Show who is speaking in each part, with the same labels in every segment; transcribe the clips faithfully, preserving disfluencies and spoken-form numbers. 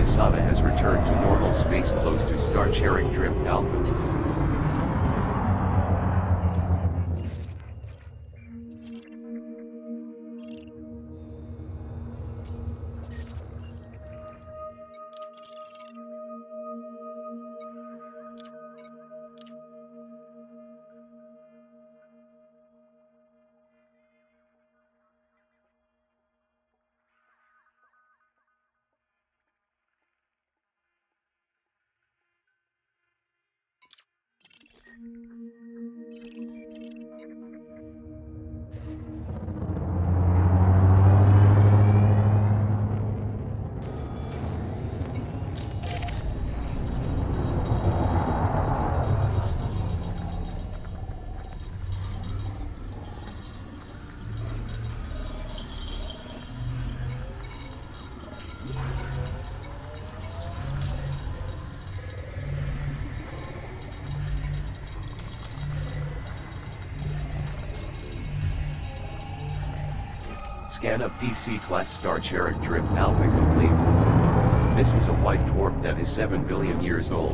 Speaker 1: Masada has returned to normal space close to star Cherenkov Drift Alpha. Scan of D C-class star Cherenkov Drift Alpha complete. This is a white dwarf that is seven billion years old.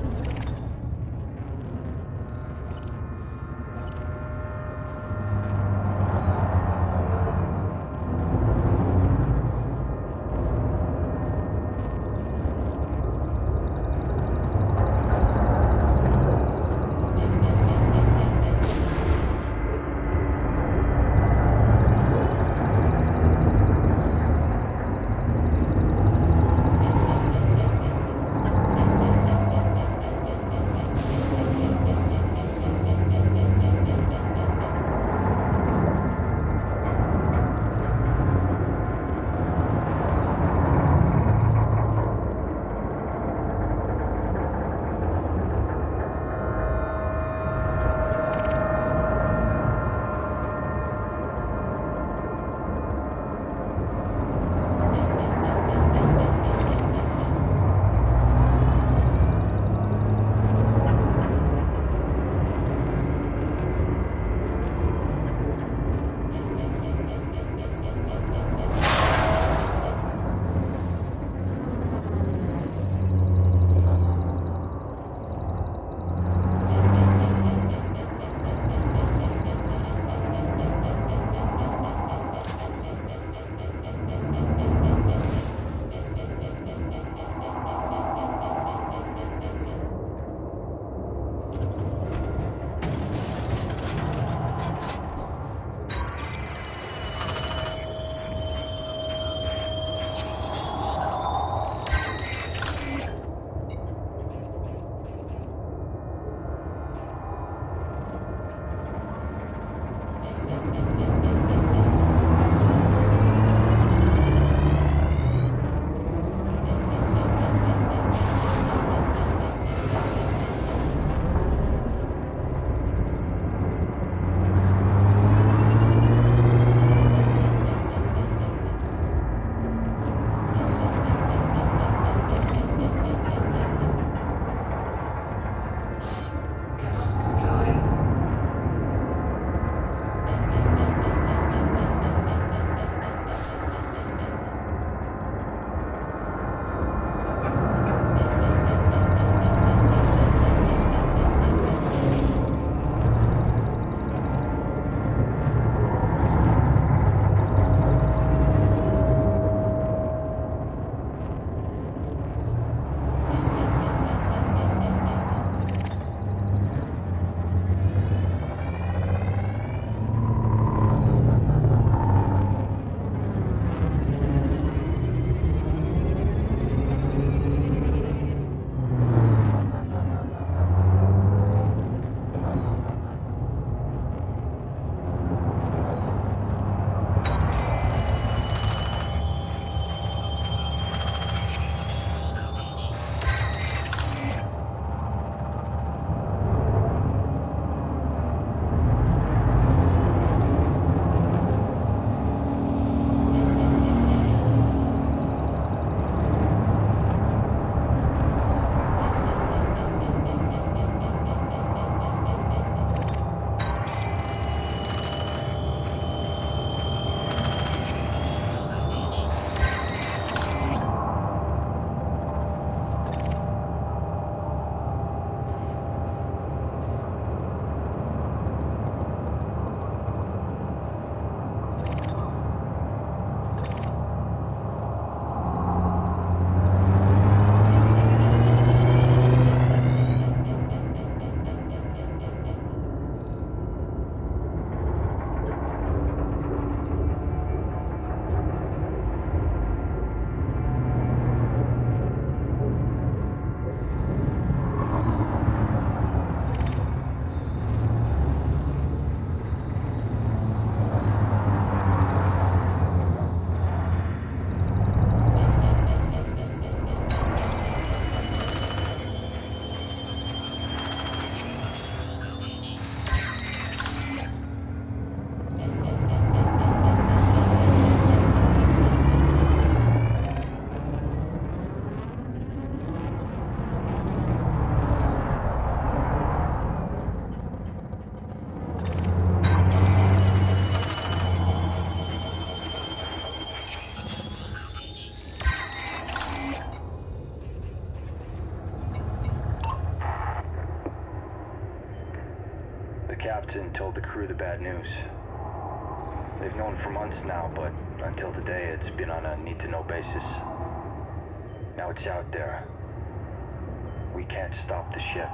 Speaker 2: captain told the crew the bad news. They've known for months now, but until today it's been on a need-to-know basis. Now it's out there. We can't stop the ship.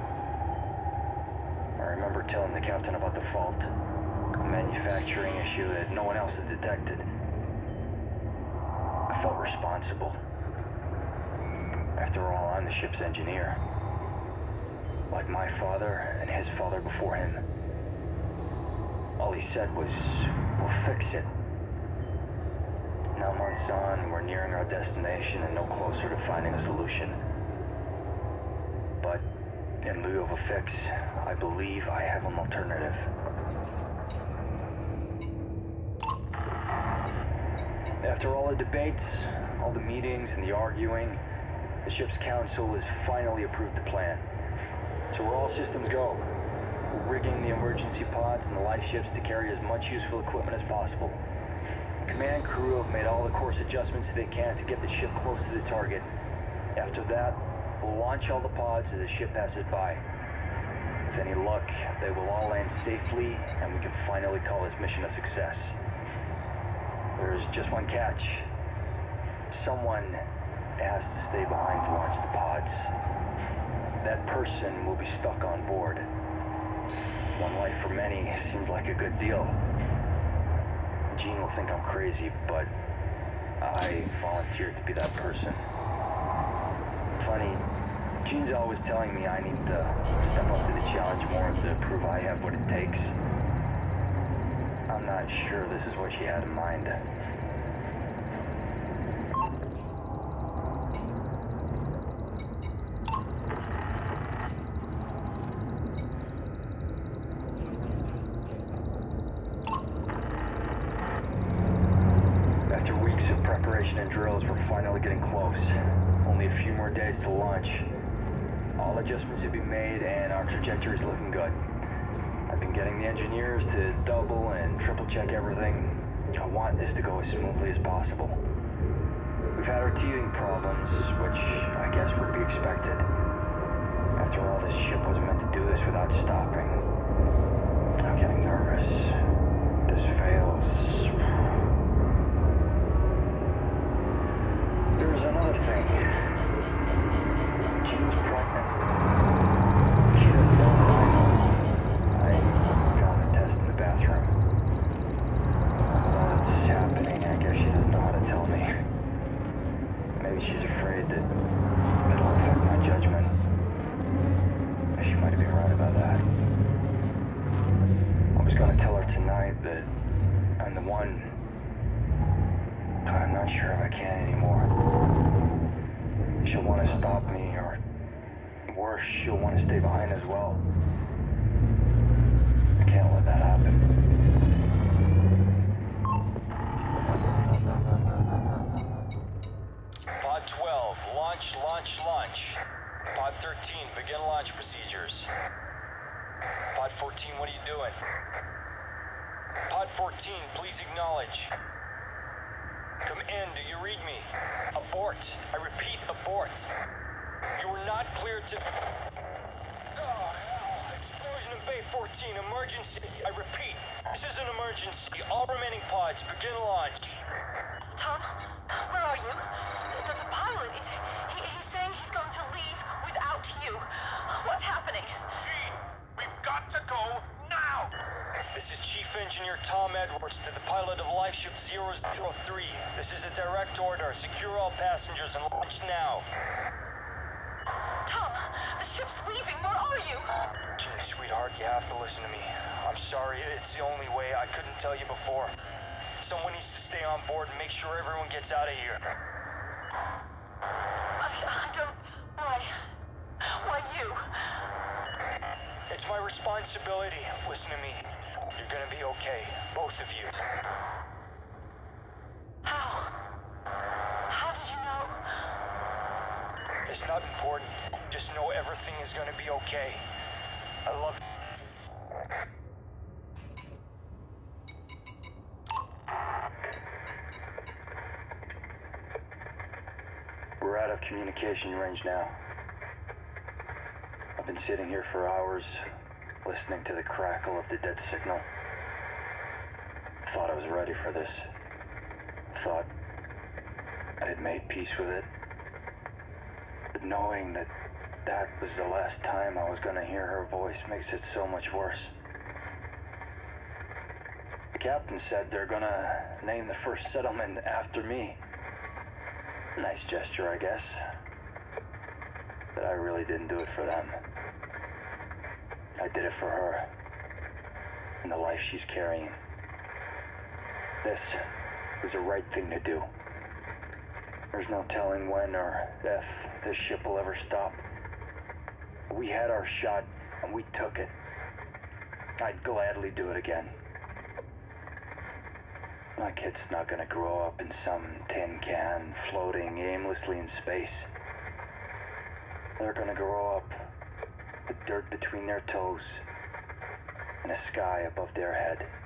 Speaker 2: I remember telling the captain about the fault, a manufacturing issue that no one else had detected. I felt responsible. After all, I'm the ship's engineer. Like my father and his father before him. All he said was, we'll fix it. Now months on, we're nearing our destination and no closer to finding a solution. But in lieu of a fix, I believe I have an alternative. After all the debates, all the meetings and the arguing, the ship's council has finally approved the plan. So we're all systems go. We're rigging the emergency pods and the life ships to carry as much useful equipment as possible. The command crew have made all the course adjustments they can to get the ship close to the target. After that, we'll launch all the pods as the ship passes by. With any luck, they will all land safely, and we can finally call this mission a success. There's just one catch. Someone has to stay behind to launch the pods. That person will be stuck on board. One life for many seems like a good deal. Gene will think I'm crazy, but I volunteered to be that person. Funny, Gene's always telling me I need to step up to the challenge more to prove I have what it takes. I'm not sure this is what she had in mind. After weeks of preparation and drills, we're finally getting close. Only a few more days to launch. All adjustments have been made and our trajectory is looking good. I've been getting the engineers to double and triple check everything. I want this to go as smoothly as possible. We've had our teething problems, which I guess would be expected. After all, this ship wasn't meant to do this without stopping. I'm getting nervous. If this fails... There's another thing. Jean's pregnant. She doesn't know that I know. I found the test in the bathroom. With all that's happening, I guess she doesn't know how to tell me. Maybe she's afraid that it'll affect my judgment. She might have been right about that. I was gonna tell her tonight that I'm the one. I'm not sure if I can anymore. She'll want to stop me, or worse, she'll want to stay behind as well. I can't let that happen.
Speaker 3: Pod twelve, launch, launch, launch. Pod thirteen, begin launch procedures. Pod fourteen, what are you doing? Pod fourteen, please acknowledge. Come in, do you read me? Abort. I repeat, abort. You were not cleared to... Oh, hell. Explosion in Bay fourteen, emergency. I repeat, this is an emergency. All remaining pods, begin launch.
Speaker 4: Tom, where are you? There's a pilot. He's, he, he's saying he's going to leave without you. What's happening?
Speaker 3: Gene, we've got to go now. This is Chief Engineer Tom Edwards to the pilot of Life Ship zero zero three. This is a direct order. Secure all passengers and launch now.
Speaker 4: Tom, the ship's leaving. Where are you?
Speaker 3: Gene, sweetheart, you have to listen to me. I'm sorry, it's the only way. I couldn't tell you before. Someone needs to stay on board and make sure everyone gets out of here.
Speaker 4: I, I don't... Why? Why you?
Speaker 3: It's my responsibility. Listen to me. You're gonna be okay. Both of you.
Speaker 4: How? How did you know?
Speaker 3: It's not important. Just know everything is gonna be okay. I love you.
Speaker 2: We're out of communication range now. I've been sitting here for hours, listening to the crackle of the dead signal. Thought I was ready for this. Thought I had made peace with it. But knowing that that was the last time I was gonna hear her voice makes it so much worse. The captain said they're gonna name the first settlement after me. Nice gesture, I guess. But I really didn't do it for them. I did it for her. And the life she's carrying. This was the right thing to do. There's no telling when or if this ship will ever stop. We had our shot, and we took it. I'd gladly do it again. My kid's not gonna grow up in some tin can floating aimlessly in space. They're gonna grow up with dirt between their toes and a sky above their head.